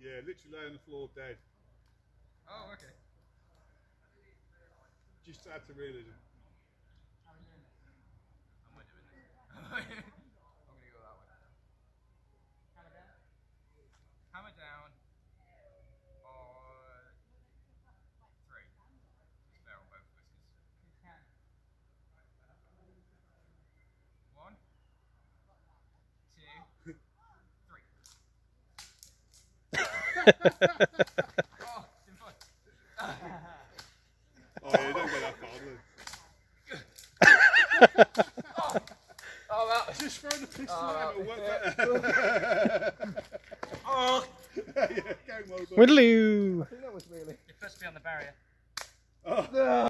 Yeah, literally lay on the floor dead. Oh, okay. Just add to realism. How are we doing this? How am I doing this? I'm gonna go that way. Hammer down. Hammer down. On 3. It's fair on both whiskers. Who's can? 1, 2, 3. Oh, it's in fun. Oh yeah, don't get that far, do Oh, well. just throw the pistol out, it'll work better. Oh! Yeah, going well done. Whittloo! I think that was really. You're supposed to be on the barrier. Oh.